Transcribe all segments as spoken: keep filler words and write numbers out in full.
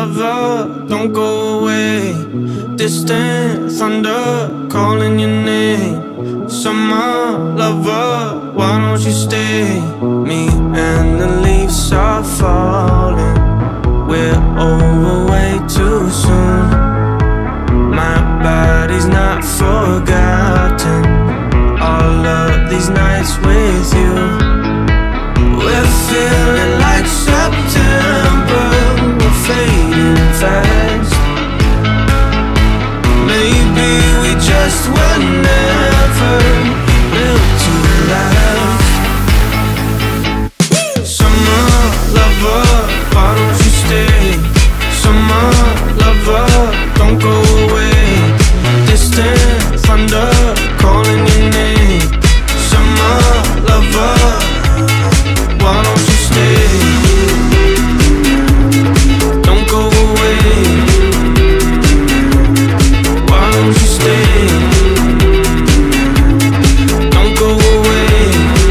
lover, don't go away. Distant thunder calling your name. Summer lover, why don't you stay? Me and the leaves are falling. We're over way too soon. My body's not forgotten. All of these nights with you. We're feeling like September. We're fading fast. Maybe we just were never built to last. Summer lover, why don't you stay? Summer lover, don't go away. Distant thunder calling your name. Summer lover, why don't you stay? Don't go away. Why don't you stay? Don't go away.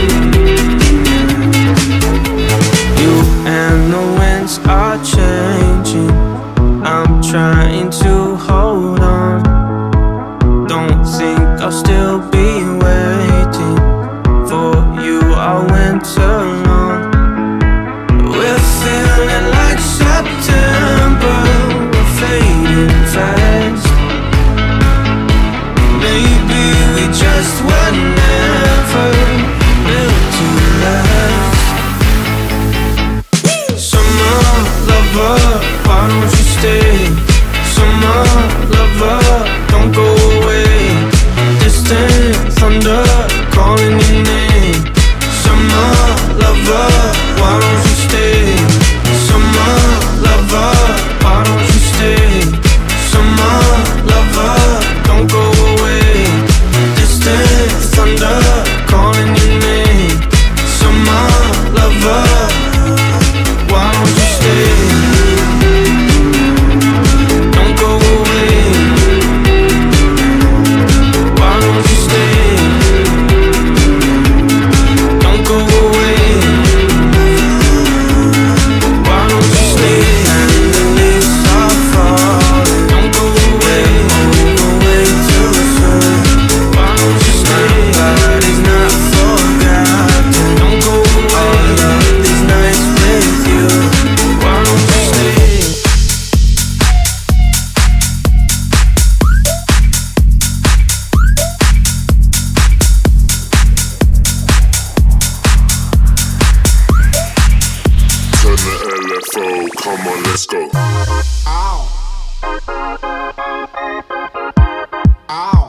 You and the winds are changing. I'm trying to hold on. Don't think I'll still be waiting for you all winter long. We're feeling like September. We're fading fast. Maybe we just were never built to last. Summer lover, why don't you stay? Summer lover, don't go away. Distant thunder calling your name. Summer lover, why don't you stay? Summer lover, why don't you stay? Summer lover, don't go away. Distant thunder calling your name. Summer lover, why don't you stay? Don't go away. Why don't you stay? Don't go away. Why don't you stay? And the leaves are falling. Don't go away. Go away too soon. Why don't you stay? Body's not forgotten. Don't go away. All of these nights with you. Why don't you stay? Turn the L F O, come on, let's go. Ow. Ow.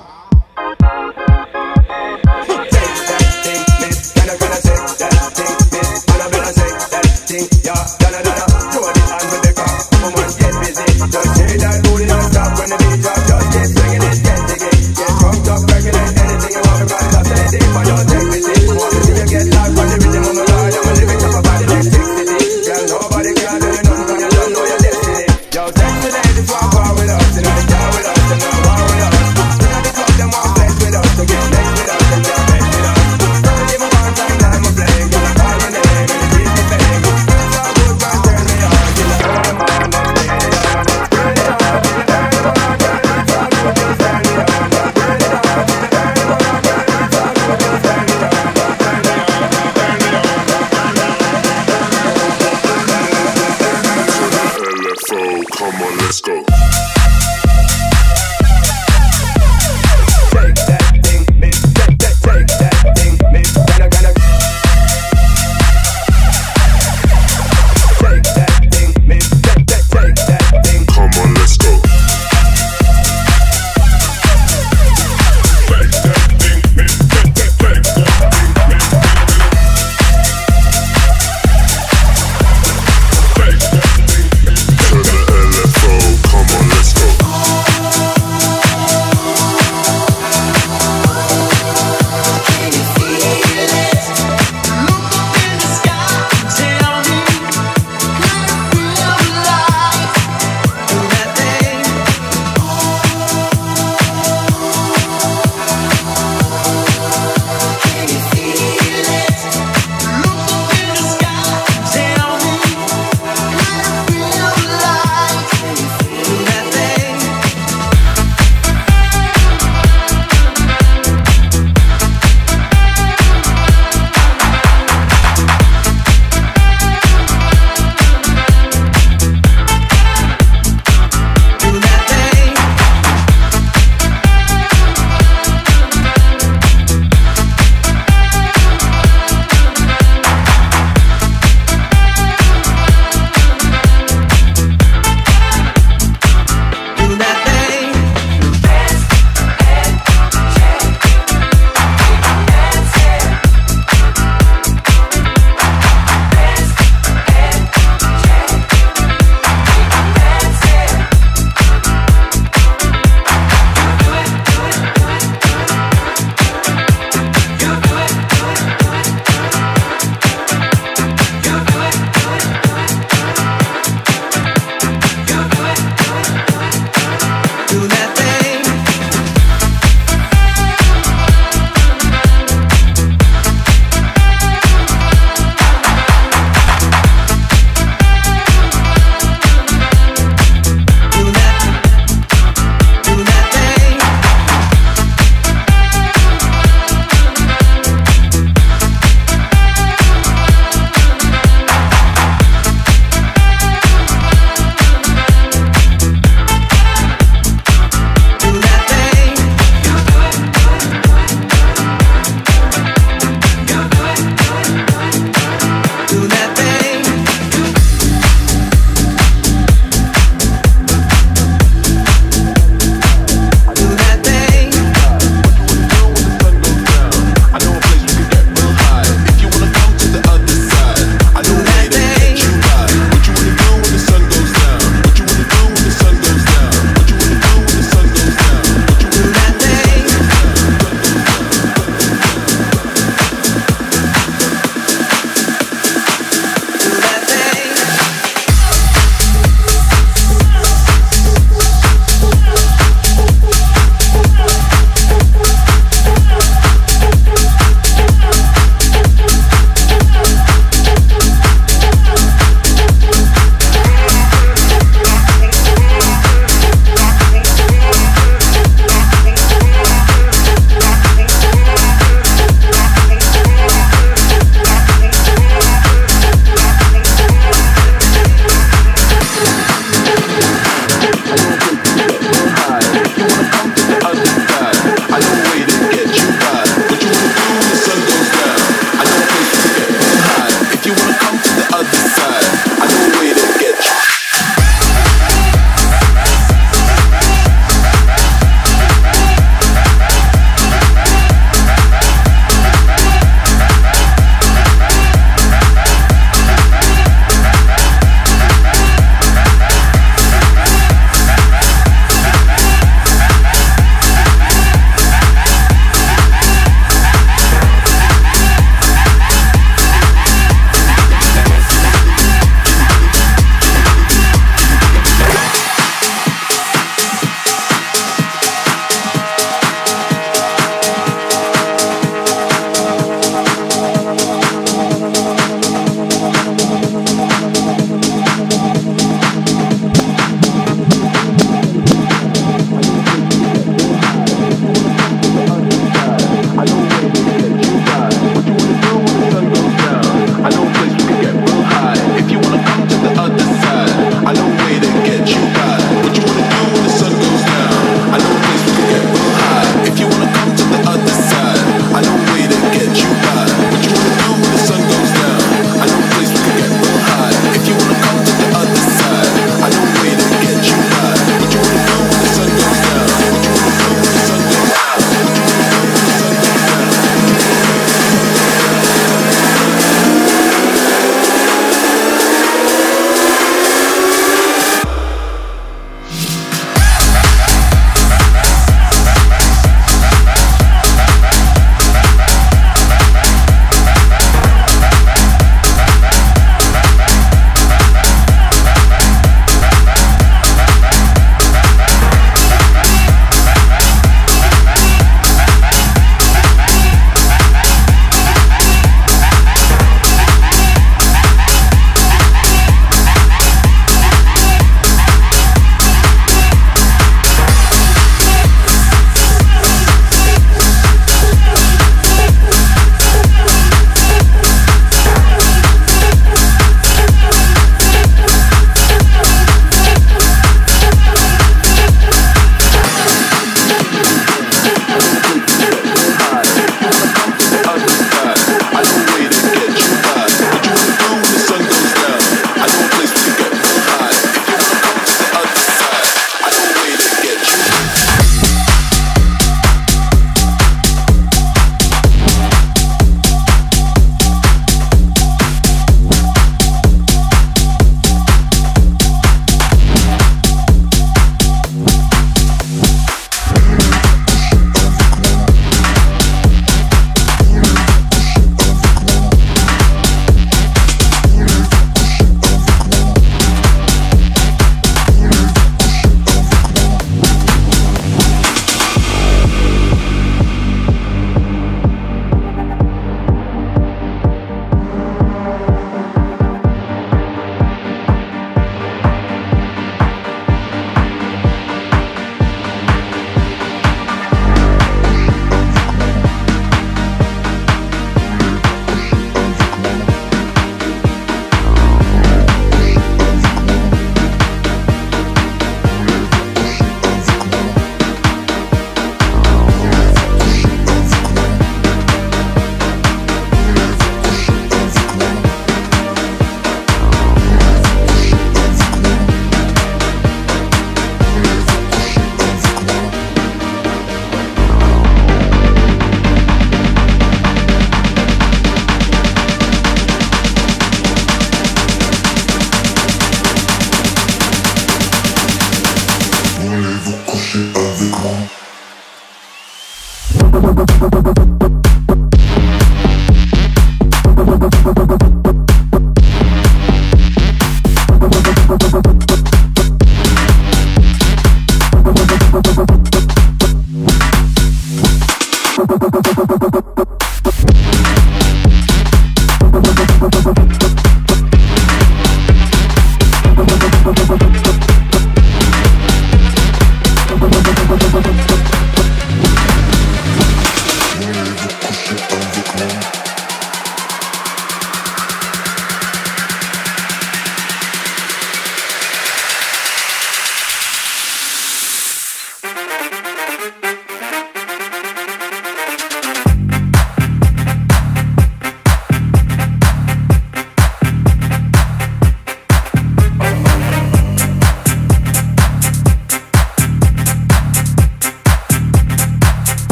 Take that thing, miss. Gonna gonna take that thing, miss. Gonna gonna take that thing, yeah. Gonna gonna throw it on with the car. Come on, get busy. Just say that booty don't stop when the beat drop. Just keep swinging it, get jiggy. Get drunk, up, breaking it. Anything you want to run, stop say deep, but don't take pity. Want to see you get live on the rhythm of my ride. I'm a lyric up about the electricity. Girl, nobody can do it, nothing 'cause you don't know your destiny. Yo, sexy ladies walk war with us, and I car with us, and now war with us. Inna the club, them want flex with us, so get next with us, and just flex with us. Don't give me one time, now I'm a play, gonna call your name, and it is the fame. It's all good, man, turn me on, till I turn them on, then turn it on. Turn it on, till you turn them on, girl, it's all good, just turn it on. Turn it on, till you turn them on, girl, it's all good, just turn it on. Turn it on, turn it on, turn it on. L F O, come on, let's go. Take that thing, miss. Take, take, take that thing, miss. Gonna, gonna. Take that thing, miss. Take, take, take that thing. Come on, let's go. Take that thing, miss. Take, take, take that thing, miss. Take that thing, miss. Turn the L F O, come on, let's go.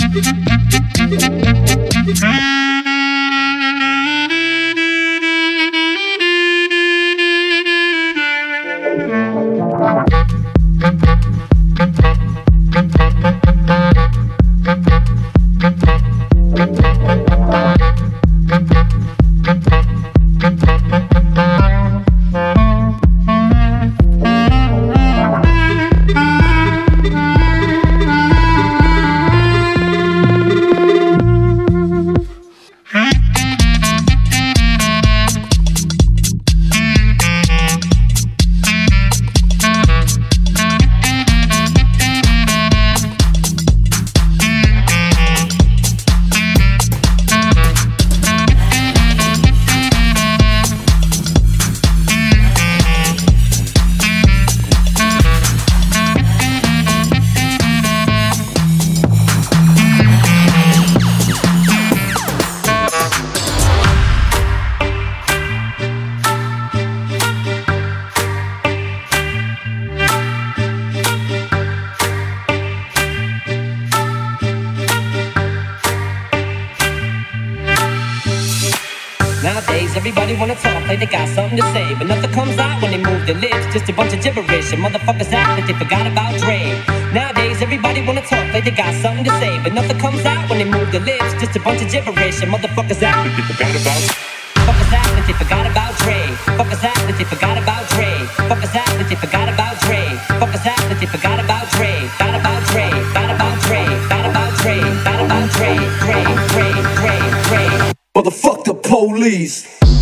Nowadays, everybody wanna talk like they got something to say, but nothing comes out when they move their lips. Just a bunch of gibberish, and motherfuckers act like they forgot about Dre. Nowadays, everybody wanna talk like they got something to say, but nothing comes out when they move their lips. Just a bunch of gibberish, and motherfuckers act like they forgot about. Fuckers act like they forgot about Dre. Fuckers act like they forgot about Dre. Fuckers act like they forgot about Dre. Fuckers act like they forgot about Dre. Got about Dre. Got about Dre. Got about Dre. Got about Dre. Dre. Dre. Dre. Dre. Motherfuck the police.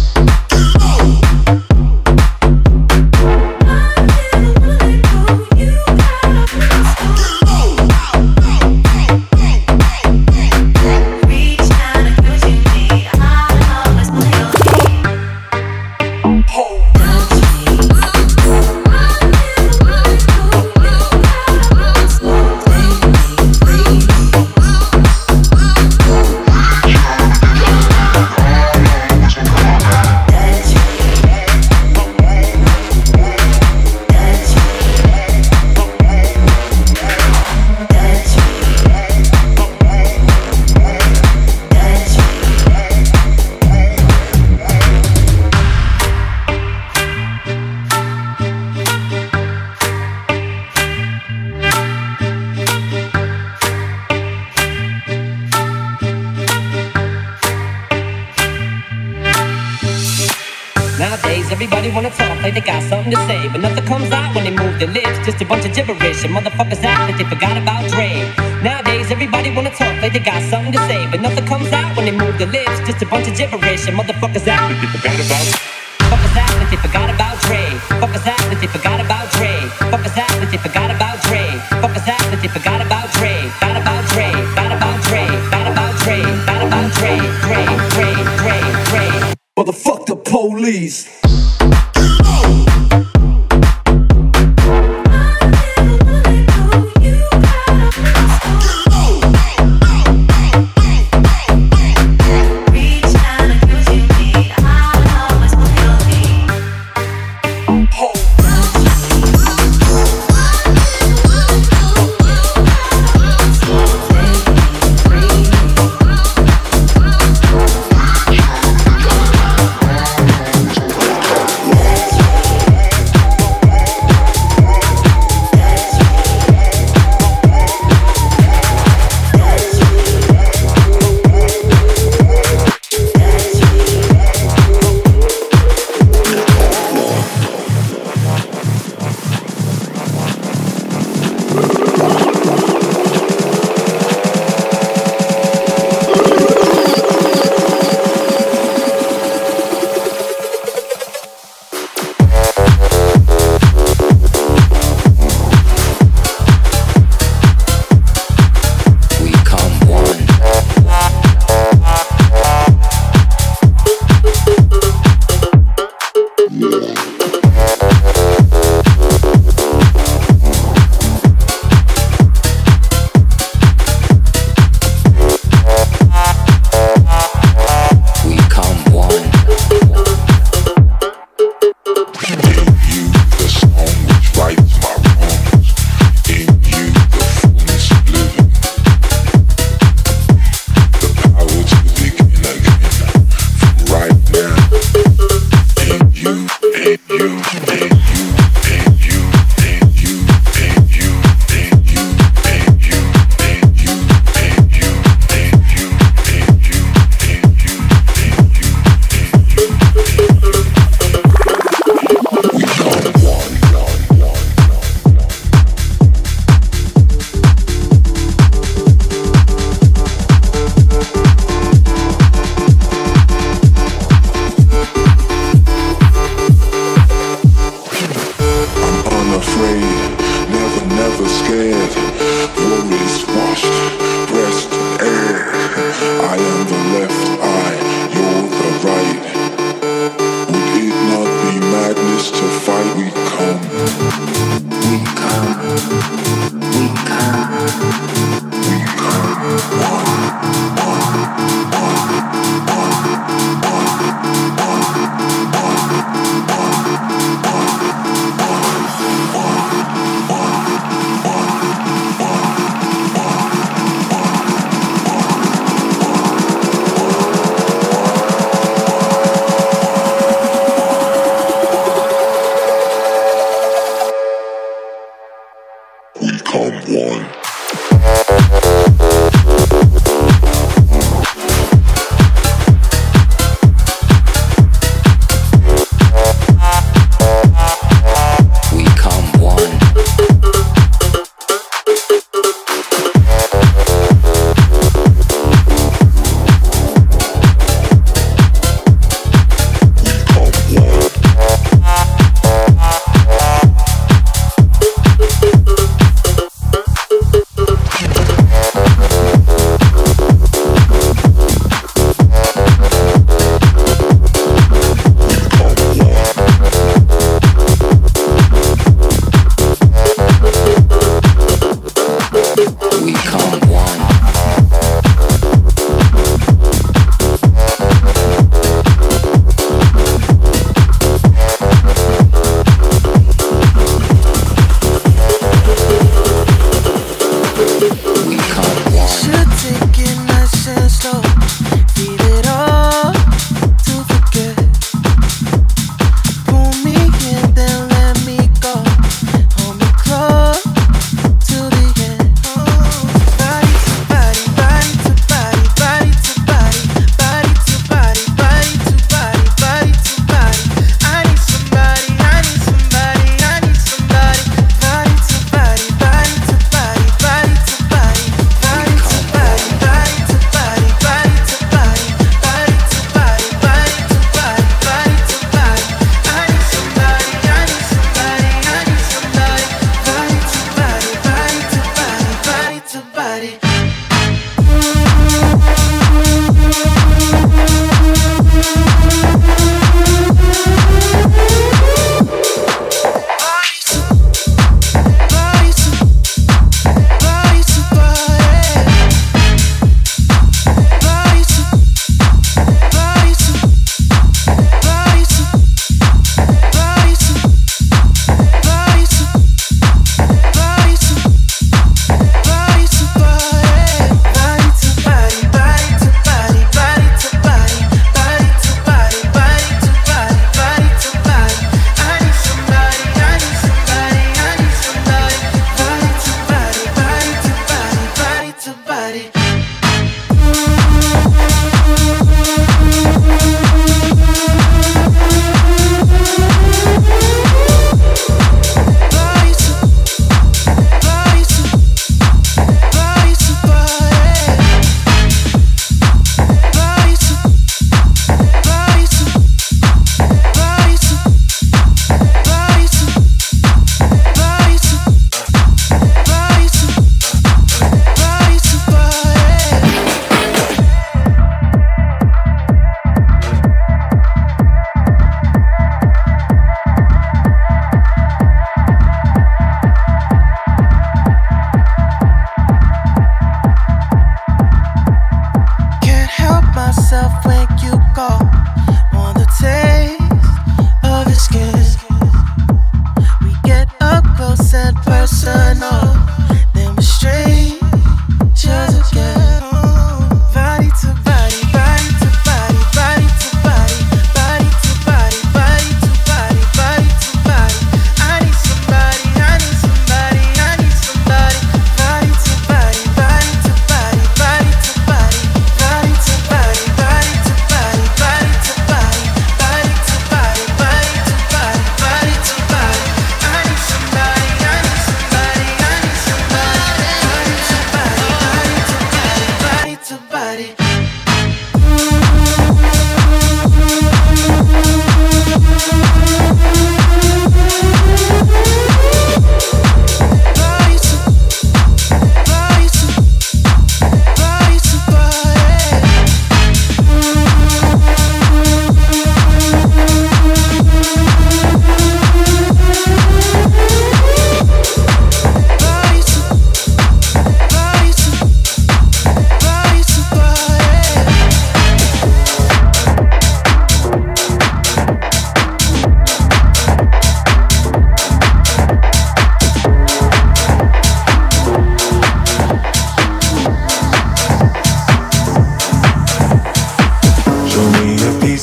Nowadays, everybody wanna talk like they got something to say, but nothing comes out when they move their lips. Just a bunch of gibberish, and motherfuckers act like they forgot about Dre. Nowadays, everybody wanna talk like they got something to say, but nothing comes out when they move their lips. Just a bunch of gibberish, and motherfuckers act like they forgot about. Fuckers act like they forgot about Dre. Fuckers act like they forgot about Dre. Fuckers act like they forgot about Dre. Fuckers act like they forgot about Dre. Got about Dre. Got about Dre. Got about Dre. Got about Dre. Dre. Dre. Dre. Dre. Motherfuck the police.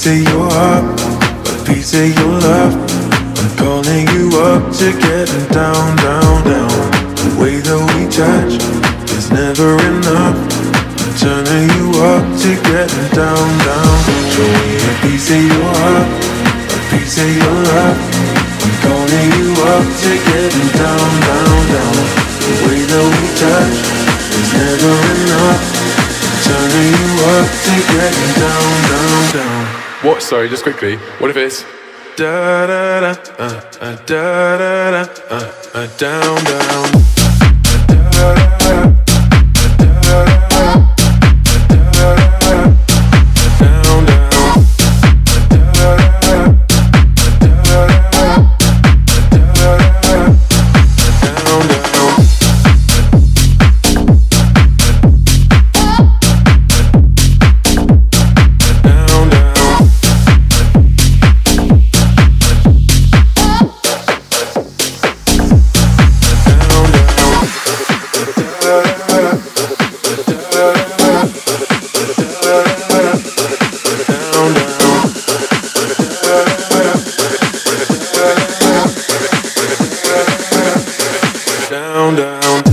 piece of your heart, a piece of your love. I'm calling you up to getting down, down, down. The way that we touch is never enough. I'm turning you up to getting down, down. Show me a piece of your heart, a piece of your love. I'm calling you up to getting down, down, down. The way that we touch is never enough. I'm turning you up to getting down, down, down. What? Sorry, just quickly. What if it's Da da da, uh, uh, da da da, uh, uh, down, down. Da da da, da da da, da da da, down, down. Da da da, da da da, da da da, down, down. Down, down. Down, down.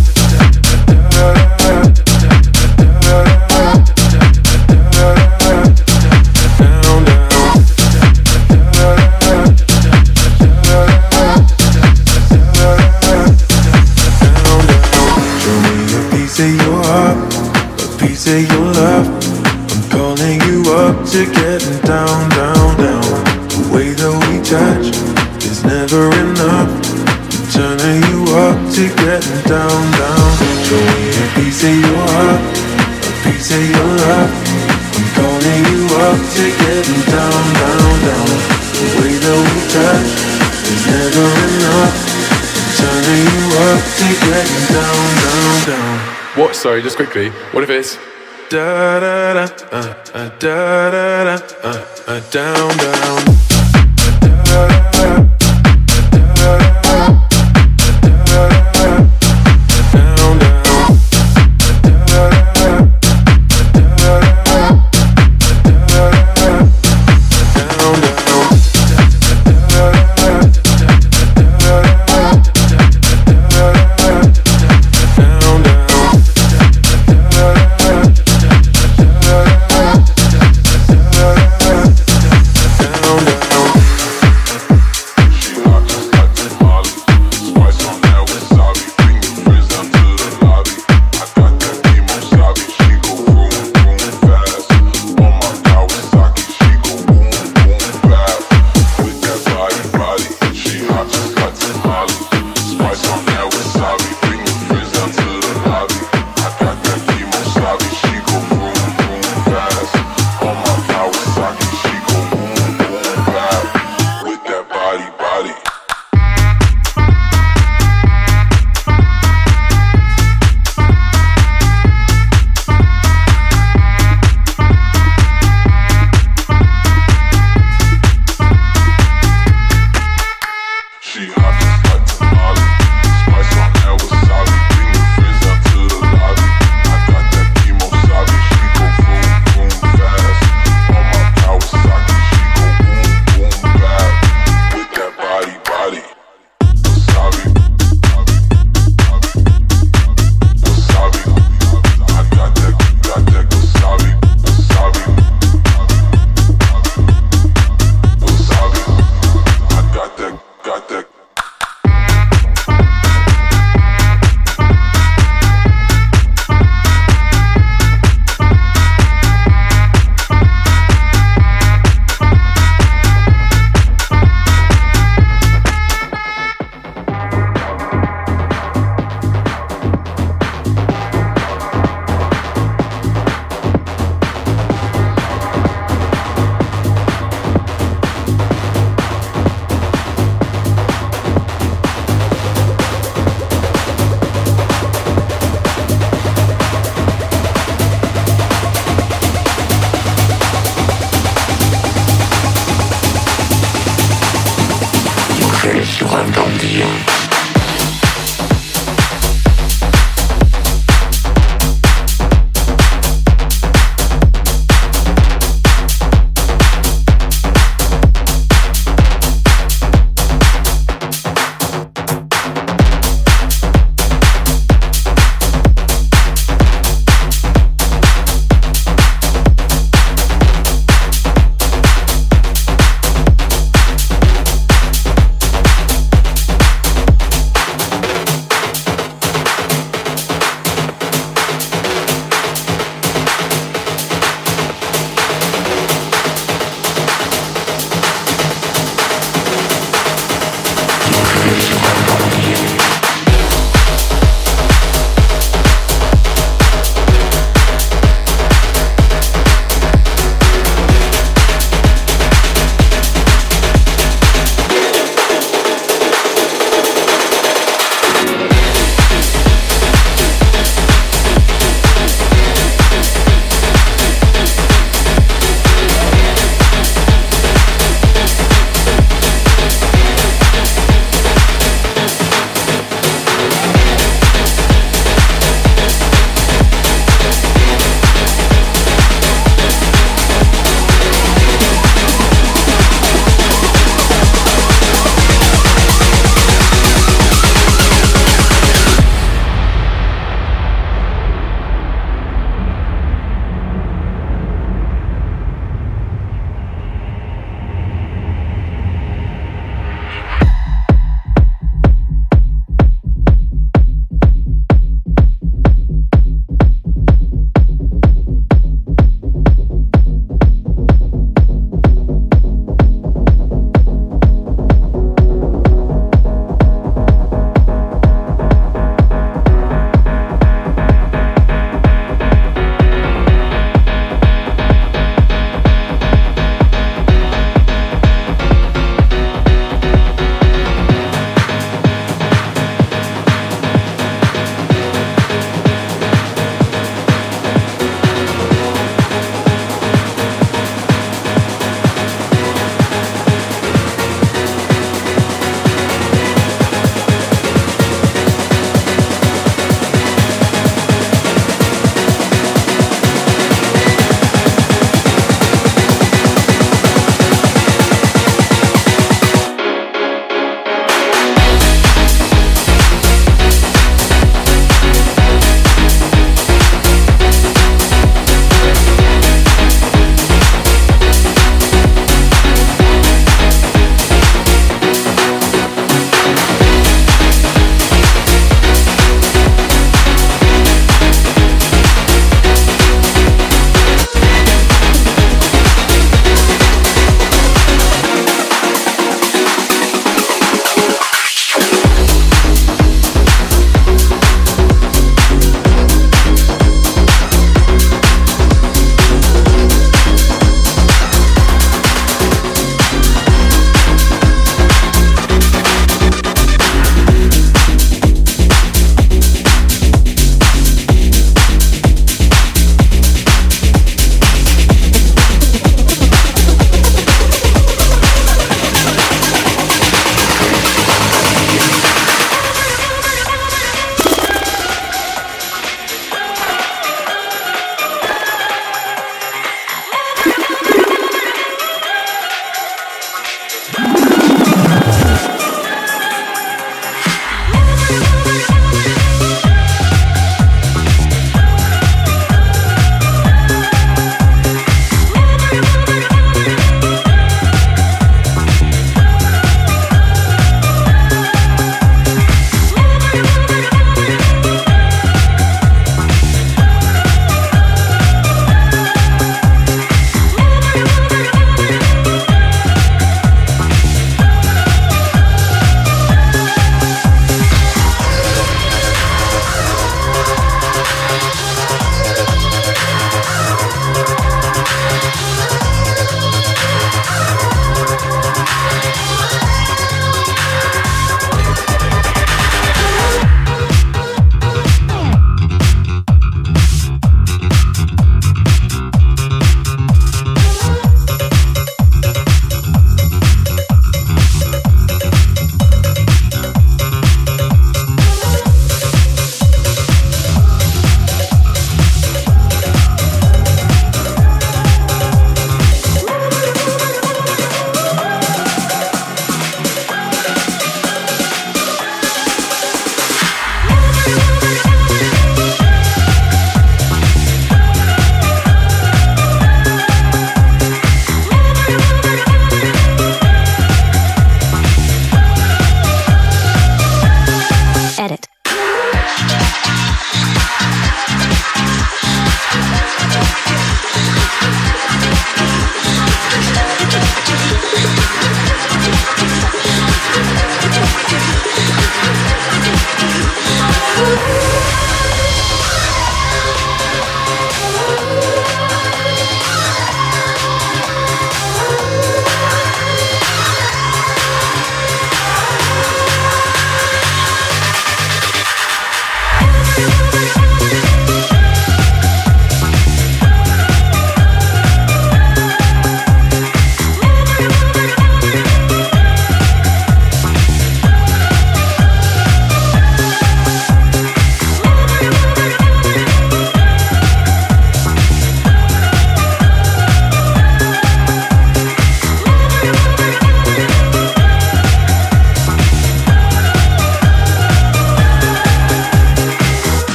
Say your love, I'm calling you up to getting down, down, down. The way that we touch is never enough. I'm turning you up to getting down, down. Show me a piece of your heart, a piece of your love. I'm calling you up to getting down, down, down. The way that we touch is never enough. I'm turning you up to getting down, down, down. what? Sorry, just quickly. What if it's da da da, uh, uh, da da da, uh, uh, down, down. Da da da, da da da, da da da, down, down. Da da da, da da da, da da da, down, down. Da da da, da da da, down, down. Down, down.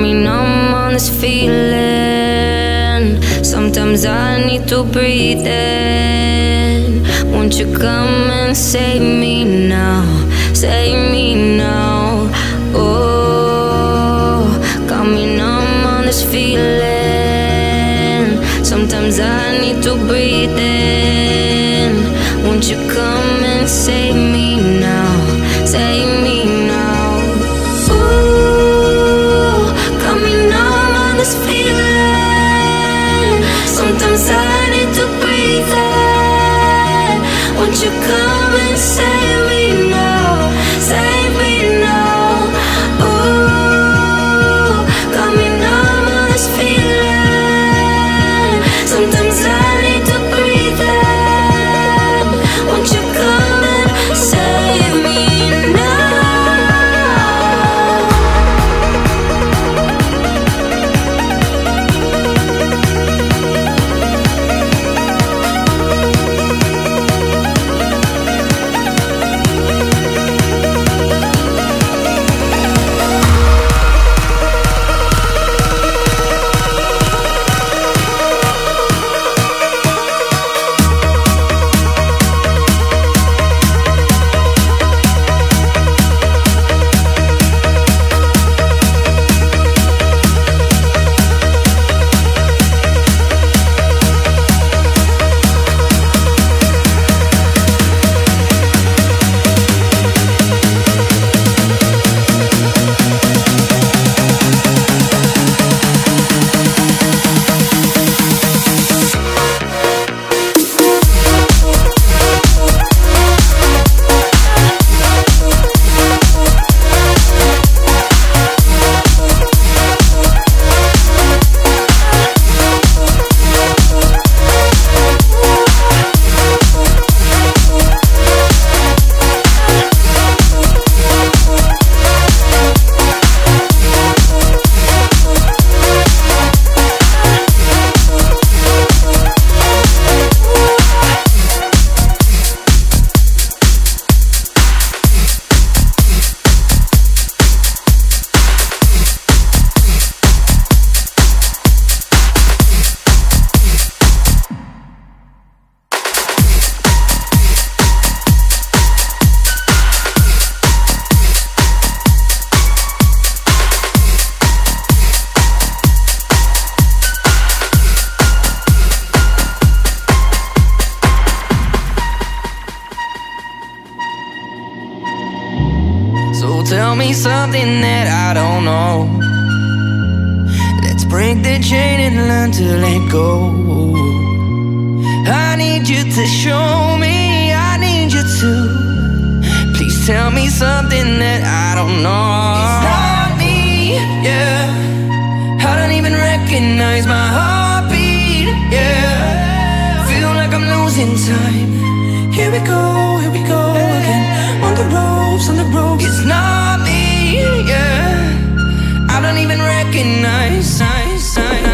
me numb on this feeling. Sometimes I need to breathe in. Won't you come and save me now? Save me now. Oh, got me numb on this feeling. Sometimes I need to breathe in. Won't you come and save me now? Save me now. Ooh, got me numb on this feeling. Sometimes I need to breathe in. Won't you come and save me now? Save me now. Ooh, got me numb on this feeling. Sometimes I need to breathe in. Won't you come and save me now? Tell me something that I don't know. Let's break the chain and learn to let go. I need you to show me, I need you to. Please tell me something that I don't know. It's not me, yeah. I don't even recognize my heartbeat, yeah. Feel like I'm losing time. Here we go, here we go again. On the ropes, on the ropes. It's not me, yeah. I don't even recognize sign, sign.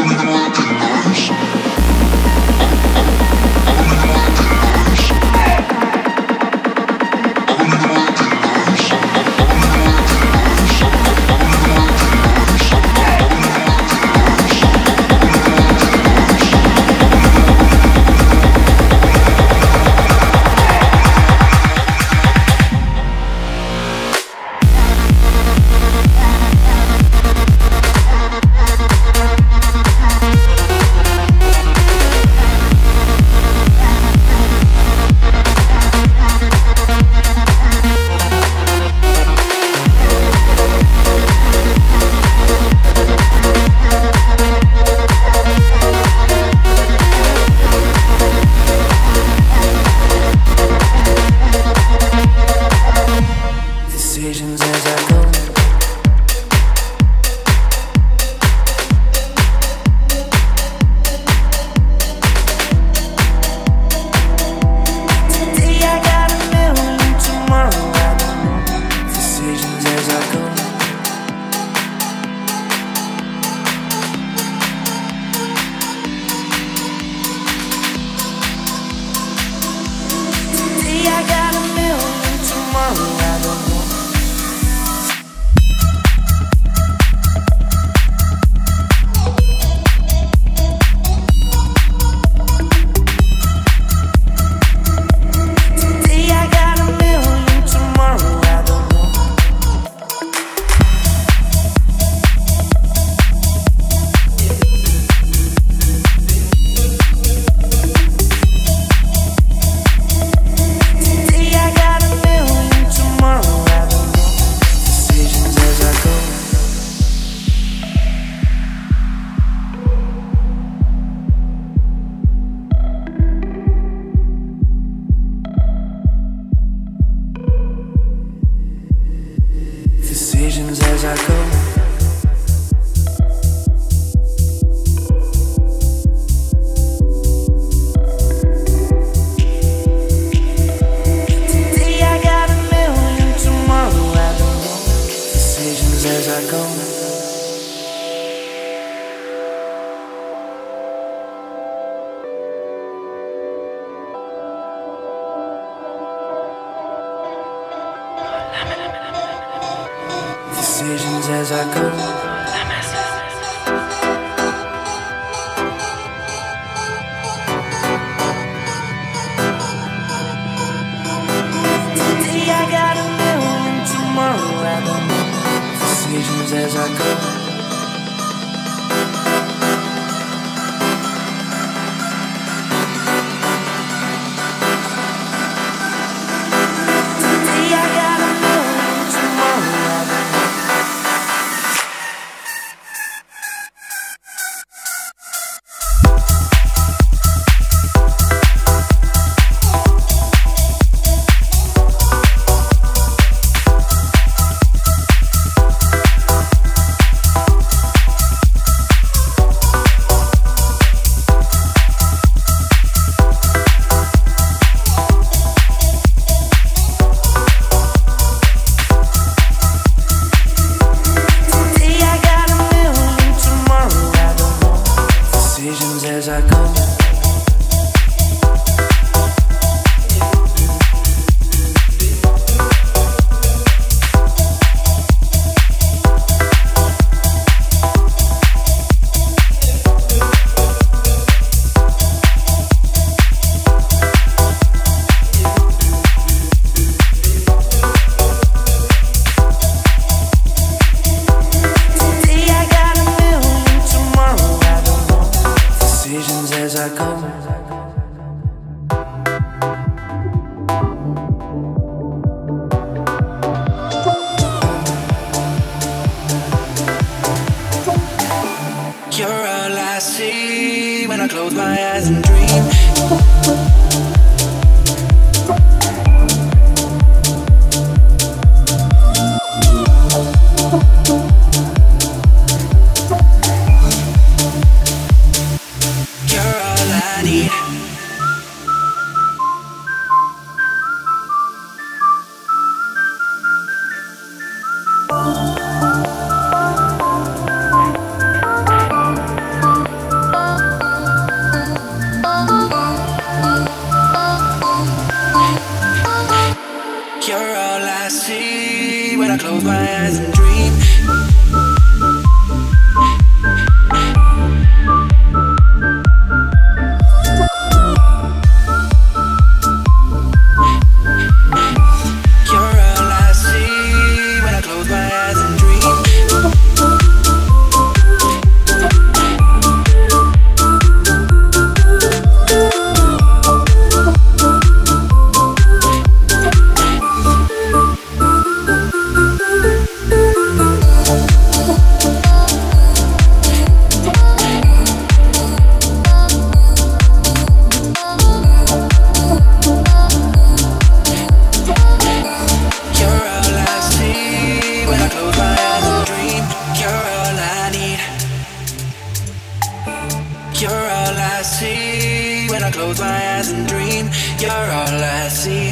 Decisions as I go. Today I got a million, tomorrow I don't know. Decisions as I go. Decisions as I go. Today I got a million, tomorrow I don't know. Decisions as I go. Today I got a million, tomorrow I don't know. Today I got a million, tomorrow I don't know. Decisions as I go. Today I got a million, tomorrow I don't know. Decisions as I go. You're all I see when I close my eyes and dream. You're all I need. close my eyes and dream. You're all I see when I close my eyes and dream. Close my eyes and dream. You're all I see.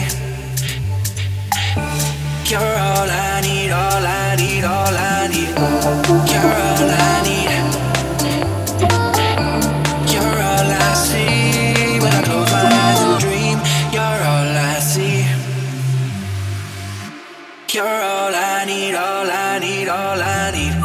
You're all I need, all I need, all I need. You're all I need. You're all I see. When I close my eyes and dream, you're all I see. You're all I need, all I need, all I need.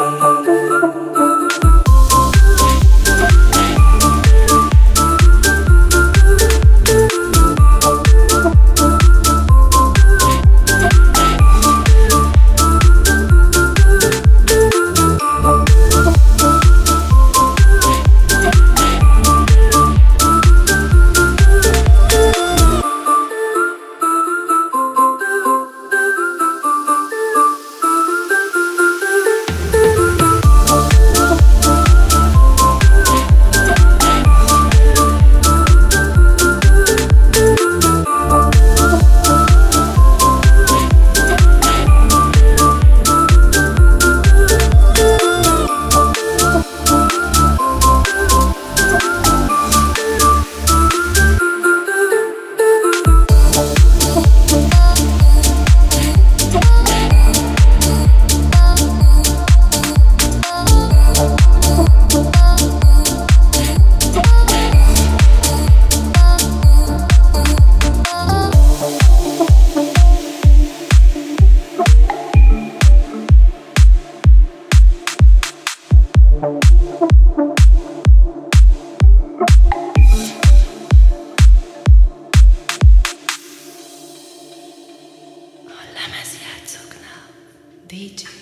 D J